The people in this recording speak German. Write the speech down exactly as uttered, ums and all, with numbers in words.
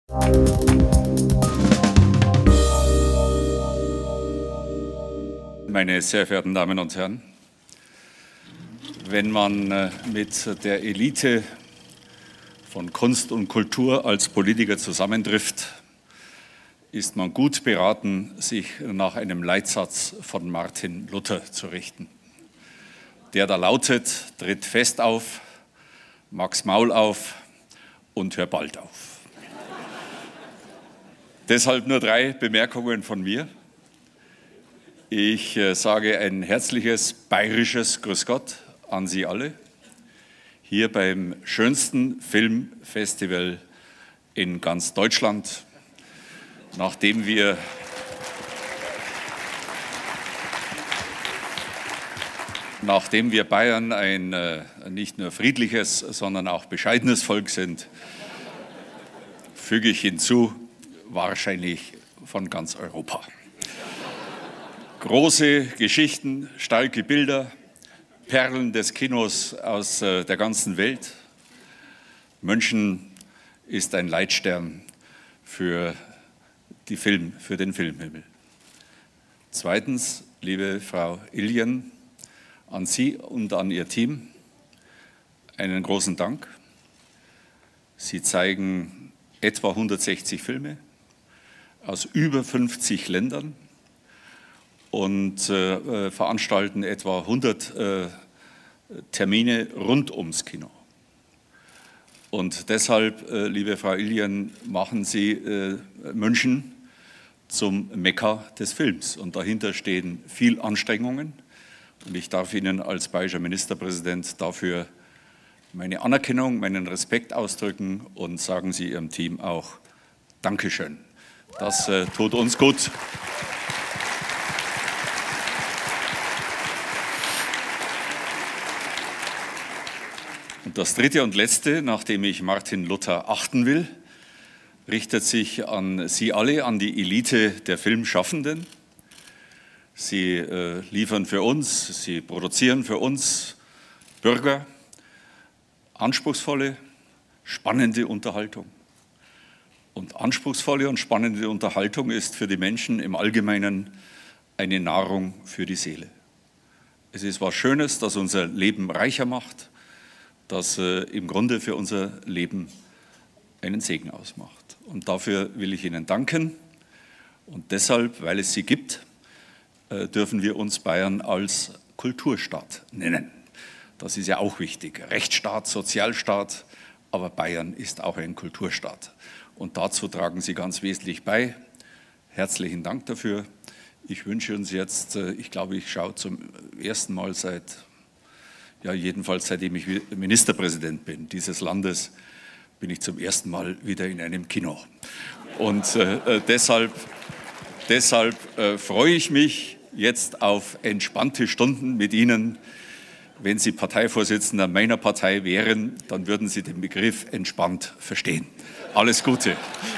Meine sehr verehrten Damen und Herren, wenn man mit der Elite von Kunst und Kultur als Politiker zusammentrifft, ist man gut beraten, sich nach einem Leitsatz von Martin Luther zu richten. Der da lautet: Tritt fest auf, mach's Maul auf und hör bald auf. Deshalb nur drei Bemerkungen von mir. Ich äh, sage ein herzliches bayerisches Grüß Gott an Sie alle, hier beim schönsten Filmfestival in ganz Deutschland, nachdem wir Nachdem wir Bayern ein äh, nicht nur friedliches, sondern auch bescheidenes Volk sind, füge ich hinzu, wahrscheinlich von ganz Europa. Große Geschichten, starke Bilder, Perlen des Kinos aus äh, der ganzen Welt. München ist ein Leitstern für, die Film, für den Filmhimmel. Zweitens, liebe Frau Iljen, an Sie und an Ihr Team einen großen Dank. Sie zeigen etwa hundertsechzig Filme aus über fünfzig Ländern und äh, veranstalten etwa hundert äh, Termine rund ums Kino. Und deshalb, äh, liebe Frau Iljen, machen Sie äh, München zum Mekka des Films. Und dahinter stehen viel Anstrengungen. Und ich darf Ihnen als bayerischer Ministerpräsident dafür meine Anerkennung, meinen Respekt ausdrücken und sagen Sie Ihrem Team auch Dankeschön. Das äh, tut uns gut. Und das dritte und letzte, nachdem ich Martin Luther achten will, richtet sich an Sie alle, an die Elite der Filmschaffenden. Sie äh, liefern für uns, sie produzieren für uns Bürger anspruchsvolle, spannende Unterhaltung. Und anspruchsvolle und spannende Unterhaltung ist für die Menschen im Allgemeinen eine Nahrung für die Seele. Es ist was Schönes, das unser Leben reicher macht, das äh, im Grunde für unser Leben einen Segen ausmacht. Und dafür will ich Ihnen danken. Und deshalb, weil es sie gibt, äh, dürfen wir uns Bayern als Kulturstaat nennen. Das ist ja auch wichtig. Rechtsstaat, Sozialstaat, aber Bayern ist auch ein Kulturstaat. Und dazu tragen Sie ganz wesentlich bei. Herzlichen Dank dafür. Ich wünsche uns jetzt, äh, ich glaube, ich schaue zum ersten Mal seit Ja, jedenfalls seitdem ich Ministerpräsident bin dieses Landes, bin ich zum ersten Mal wieder in einem Kino. Und äh, deshalb, deshalb äh, freue ich mich jetzt auf entspannte Stunden mit Ihnen. Wenn Sie Parteivorsitzender meiner Partei wären, dann würden Sie den Begriff entspannt verstehen. Alles Gute.